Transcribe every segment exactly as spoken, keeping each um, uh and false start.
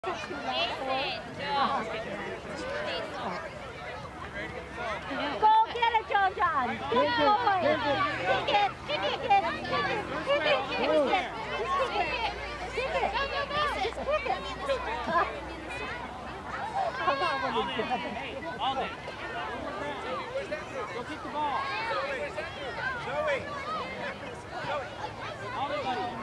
Go get it, John John. Good boy. Kick it. Kick it. Kick it. Kick it. Kick it. Kick it. Kick it. Just kick it. How about when you do it? All day. Go kick the ball. Zoe. Zoe. All day, buddy.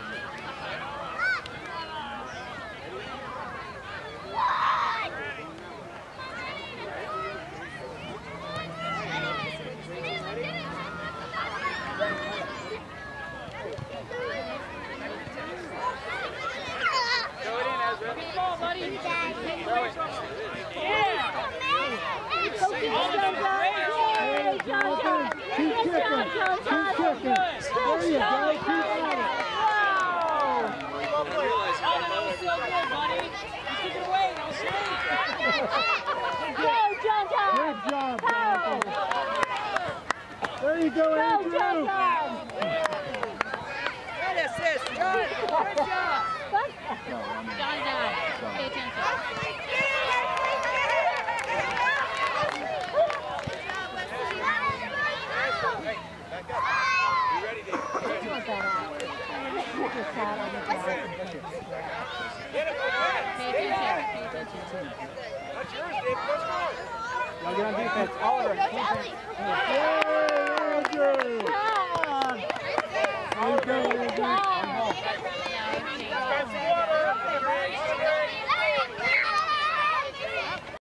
There you go, Andrew. Good assist, John. Good job. John, John, pay attention. Hey, back up. You ready, Dave? Get it, Pay attention. That's yours, Dave. Go score. Y'all get on defense. Oliver.